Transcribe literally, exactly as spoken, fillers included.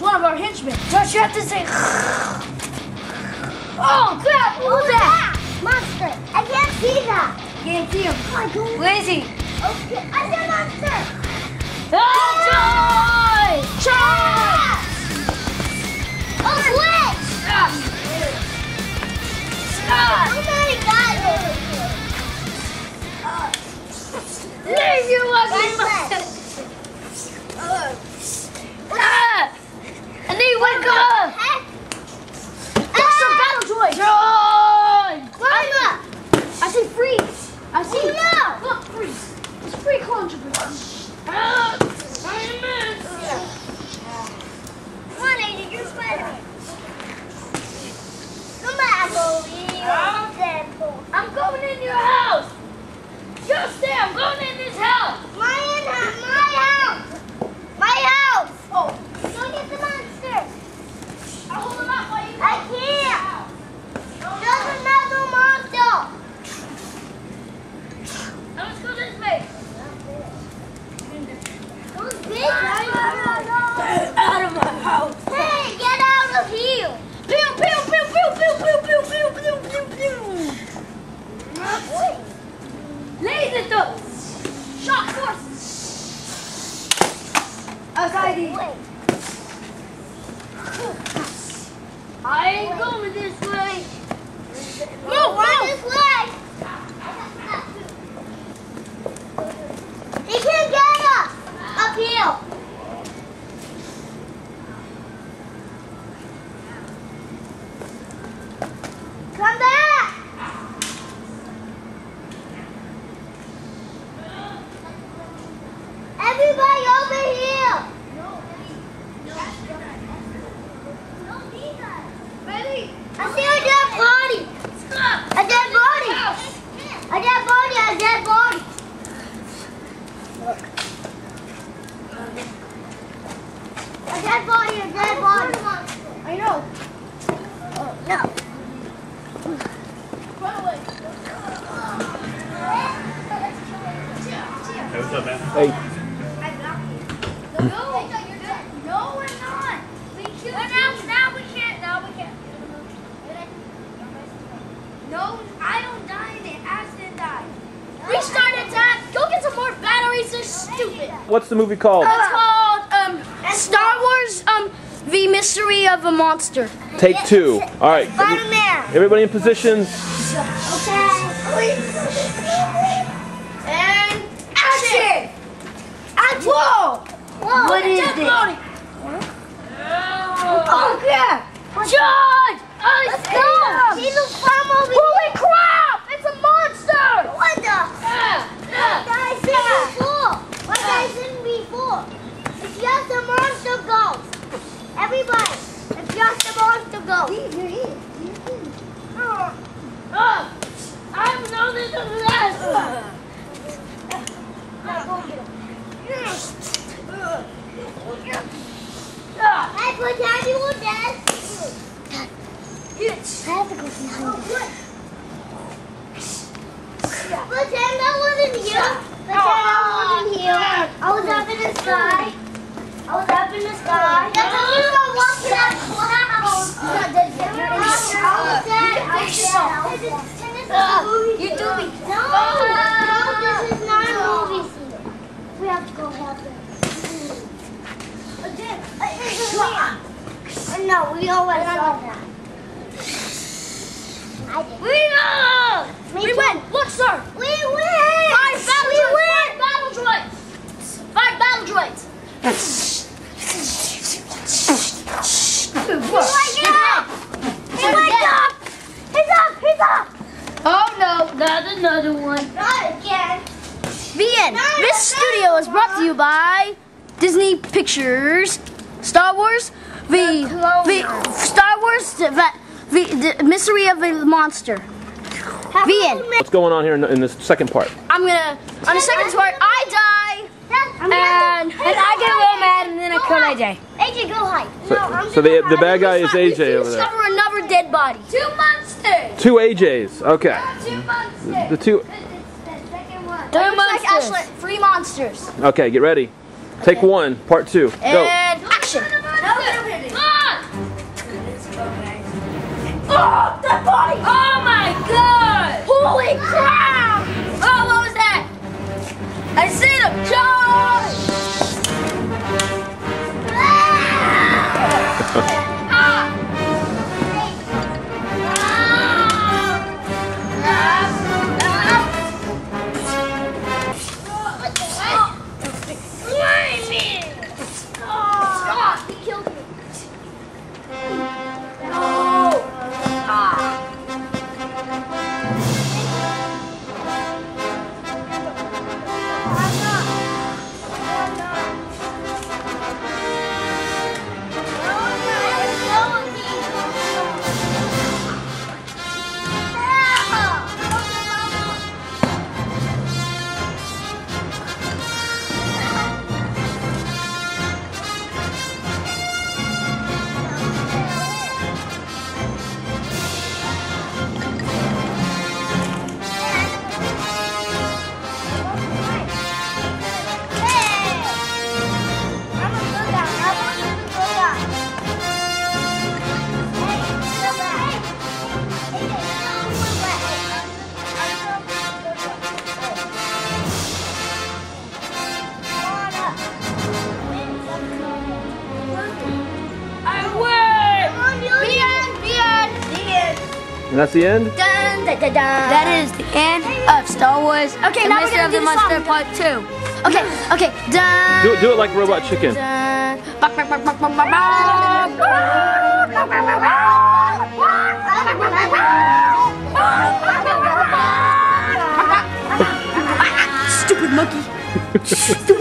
one of our henchmen. Josh, you have to say. Oh crap! What was that? Monster. I can't see that. Can't see him. Oh, I don't. Where is he? Okay. I see a monster. Ah, Joy! Joy! Oh, glitch. Ah. Ah. Oh my God. Leave you ugly monster! Ah! I need one go! Extra battle joy! Joy! Mama. I see freeze! I see. Oh, no. Look, freeze! It's free controversy. Ah! I missed! Come on, Aiden, you're Spider-Man. Come back, Bobby. I'm going in your house! Just there, I'm going in this house! My, my house. My house. Oh, Go get the monster. I'll hold him up while you I can't. There's another monster. Now let's go this way. Who's big? Out of my house! Hey, get out of here. Pew, pew, pew, pew, pew, pew, pew, pew, pew, pew, pew. Laser throw! Shot force! Outside these. I ain't going this way. Move, run this way. He can't get us up here. Come back. Everybody over here. Ready? I see a dead body. A dead body. A dead body. A dead body. A dead body. A dead body. I know. Oh, no. Run away. Hey, what's up, man? Hey, No, no, no, we're not. We killed well, now, now we can't. Now we can't. No, I don't die. The accident died. Restart attack. Go get some more batteries. They're stupid. what's the movie called? It's called um, Star Wars um, The Mystery of a Monster. Take two. All right. Spider-Man. Everybody in positions. Okay. And action! Action! Whoa! Whoa. What is Dead this? body. Oh crap! George! Let's go. He looks from over here. Holy crap! It's a monster! What the? Ah, ah, What I seen before? What I seen before? It's just a monster ghost. Everybody, it's just a monster ghost. ah. I'm loaded to last. Hey, pretend you were dead. Yes. I have to go behind you. Pretend I wasn't here. Pretend I wasn't here. I was up in the sky. I was up in the sky. That's how you don't walk to that cloud. I was dead. I was dead. I was dead. You do me. No, no, this is not a movie scene. We have to go help him. No, we always saw that. I did. We know. Me We too. win. Look, sir. We win! Five battle we droids. win! Five battle droids. Five battle droids. He's waking up! He's waking up! He's up! He's up! Oh no, not another one. Not again! The end. This studio is brought to you by Disney Pictures, Star Wars, the, the Star Wars, the, the, the Mystery of a Monster. The end. What's going on here in, the, in this second part? I'm gonna, on the second part, I die, and, and I get real mad, and then I kill A J. A J, go hide. So, so the the bad guy is A J over there. Discover another dead body. Two monsters. Two A Js. Okay. Two monsters. The two. Two monsters. Like three monsters. Okay, get ready. Take one. Part two. Go. And action. Oh, that body! Oh my god! Holy crap! Oh, what was that? I see him, Josh! Stop! He killed me. And that's the end? Dun, dun, dun, dun. That is the end of Star Wars. Okay, The now we're Mystery gonna of the do the Monster song. Part Two. Okay, okay. Dun, Do it, do it like Robot Chicken. dun. Bak, bak, bak, bak, bak, bak, bak. Stupid monkey. Stupid